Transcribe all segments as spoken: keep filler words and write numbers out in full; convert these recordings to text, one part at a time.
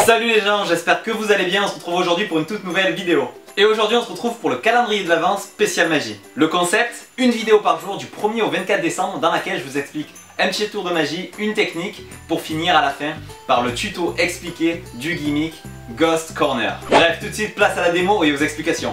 Salut les gens, j'espère que vous allez bien, on se retrouve aujourd'hui pour une toute nouvelle vidéo. Et aujourd'hui on se retrouve pour le calendrier de l'Avent spécial magie. Le concept, une vidéo par jour du premier au vingt-quatre décembre dans laquelle je vous explique un petit tour de magie, une technique, pour finir à la fin par le tuto expliqué du gimmick Ghost Corner. Bref, tout de suite place à la démo et aux explications.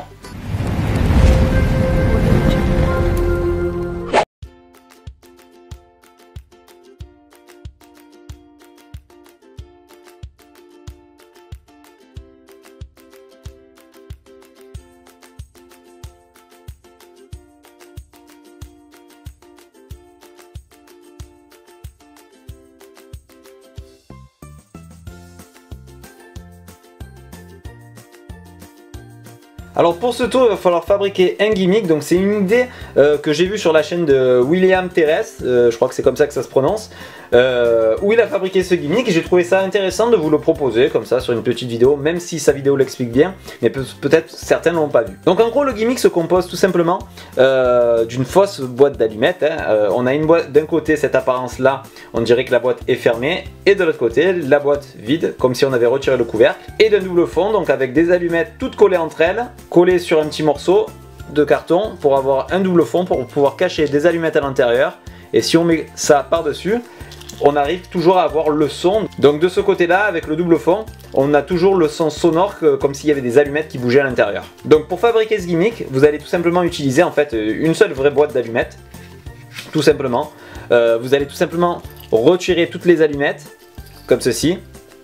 Alors pour ce tour il va falloir fabriquer un gimmick, donc c'est une idée euh, que j'ai vue sur la chaîne de William Terres, euh, je crois que c'est comme ça que ça se prononce, euh, où il a fabriqué ce gimmick et j'ai trouvé ça intéressant de vous le proposer comme ça sur une petite vidéo, même si sa vidéo l'explique bien, mais peut- peut-être certains ne l'ont pas vu. Donc en gros le gimmick se compose tout simplement euh, d'une fausse boîte d'allumettes, hein. euh, on a une boîte d'un côté, cette apparence là, on dirait que la boîte est fermée, et de l'autre côté la boîte vide, comme si on avait retiré le couvercle, et d'un double fond, donc avec des allumettes toutes collées entre elles, collées sur un petit morceau de carton pour avoir un double fond pour pouvoir cacher des allumettes à l'intérieur. Et si on met ça par dessus, on arrive toujours à avoir le son. Donc de ce côté là, avec le double fond, on a toujours le son sonore que, comme s'il y avait des allumettes qui bougeaient à l'intérieur. Donc pour fabriquer ce gimmick, vous allez tout simplement utiliser en fait une seule vraie boîte d'allumettes, tout simplement. Euh, vous allez tout simplement retirer toutes les allumettes comme ceci,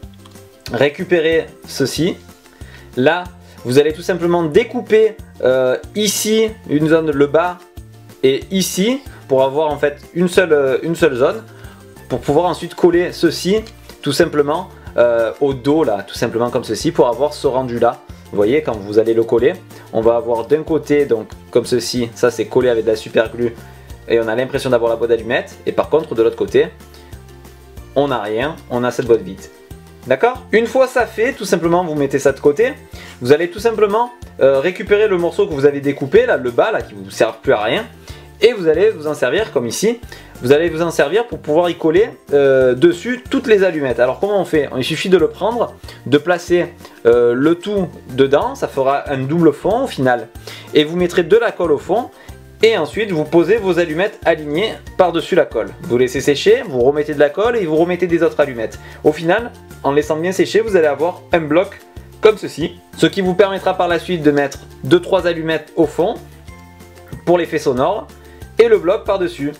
récupérer ceci. Là vous allez tout simplement découper euh, ici une zone, le bas, et ici, pour avoir en fait une seule, euh, une seule zone, pour pouvoir ensuite coller ceci tout simplement euh, au dos là, tout simplement comme ceci, pour avoir ce rendu là. Vous voyez, quand vous allez le coller, on va avoir d'un côté, donc comme ceci, ça c'est collé avec de la super glue et on a l'impression d'avoir la boîte d'allumettes, et par contre de l'autre côté, on n'a rien, on a cette boîte vide. D'accord? Une fois ça fait, tout simplement vous mettez ça de côté, vous allez tout simplement euh, récupérer le morceau que vous avez découpé, là, le bas, là, qui ne vous sert plus à rien, et vous allez vous en servir comme ici, vous allez vous en servir pour pouvoir y coller euh, dessus toutes les allumettes. Alors comment on fait? Il suffit de le prendre, de placer euh, le tout dedans, ça fera un double fond au final, et vous mettrez de la colle au fond, et ensuite vous posez vos allumettes alignées par-dessus la colle. Vous laissez sécher, vous remettez de la colle et vous remettez des autres allumettes. Au final, en laissant bien sécher, vous allez avoir un bloc comme ceci, ce qui vous permettra par la suite de mettre deux trois allumettes au fond pour l'effet sonore et le bloc par-dessus.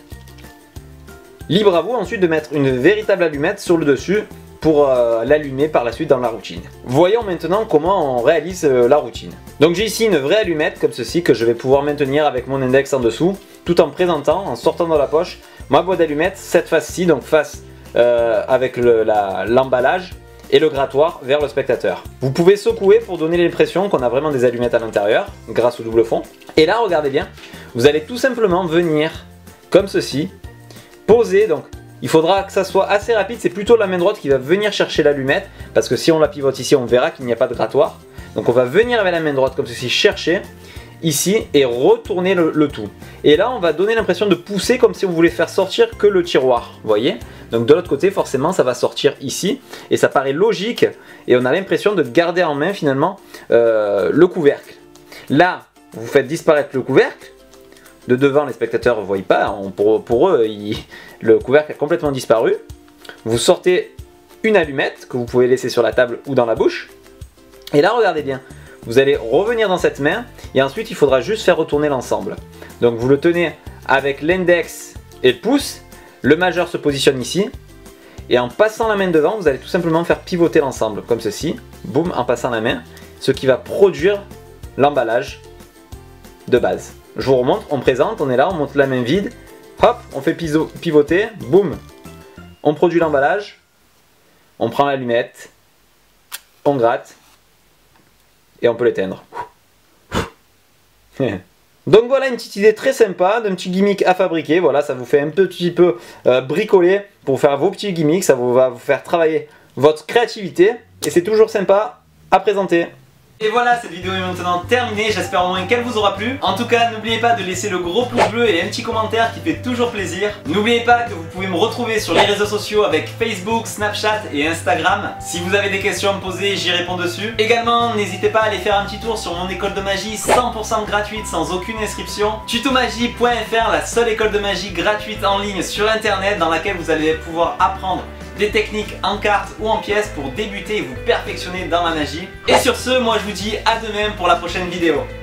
Libre à vous ensuite de mettre une véritable allumette sur le dessus pour euh, l'allumer par la suite dans la routine. Voyons maintenant comment on réalise euh, la routine. Donc j'ai ici une vraie allumette comme ceci que je vais pouvoir maintenir avec mon index en dessous, tout en présentant, en sortant de la poche, ma boîte d'allumettes, cette face-ci, donc face euh, avec l'emballage et le grattoir vers le spectateur. Vous pouvez secouer pour donner l'impression qu'on a vraiment des allumettes à l'intérieur, grâce au double fond. Et là, regardez bien, vous allez tout simplement venir, comme ceci, poser, donc il faudra que ça soit assez rapide, c'est plutôt la main droite qui va venir chercher l'allumette, parce que si on la pivote ici, on verra qu'il n'y a pas de grattoir. Donc on va venir avec la main droite comme ceci, chercher ici et retourner le, le tout. Et là on va donner l'impression de pousser comme si on voulait faire sortir que le tiroir, vous voyez. Donc de l'autre côté forcément ça va sortir ici, et ça paraît logique, et on a l'impression de garder en main finalement euh, le couvercle. Là vous faites disparaître le couvercle, de devant les spectateurs ne voient pas, on, pour, pour eux il, le couvercle a complètement disparu. Vous sortez une allumette que vous pouvez laisser sur la table ou dans la bouche, et là regardez bien, vous allez revenir dans cette main et ensuite il faudra juste faire retourner l'ensemble. Donc vous le tenez avec l'index et le pouce, le majeur se positionne ici, et en passant la main devant vous allez tout simplement faire pivoter l'ensemble comme ceci, boum, en passant la main, ce qui va produire l'emballage de base. Je vous remontre, on présente, on est là, on monte la main vide, hop, on fait pivoter, boum, on produit l'emballage, on prend l'allumette, on gratte, et on peut l'éteindre. Donc voilà une petite idée très sympa d'un petit gimmick à fabriquer. Voilà, ça vous fait un petit peu euh, bricoler pour faire vos petits gimmicks. Ça vous va vous faire travailler votre créativité et c'est toujours sympa à présenter. Et voilà, cette vidéo est maintenant terminée, j'espère au moins qu'elle vous aura plu. En tout cas, n'oubliez pas de laisser le gros pouce bleu et un petit commentaire qui fait toujours plaisir. N'oubliez pas que vous pouvez me retrouver sur les réseaux sociaux avec Facebook, Snapchat et Instagram. Si vous avez des questions à me poser, j'y réponds dessus. Également, n'hésitez pas à aller faire un petit tour sur mon école de magie cent pour cent gratuite sans aucune inscription. tutomagie point F R, la seule école de magie gratuite en ligne sur internet dans laquelle vous allez pouvoir apprendre des techniques en cartes ou en pièces pour débuter et vous perfectionner dans la magie. Et sur ce, moi je vous dis à demain pour la prochaine vidéo.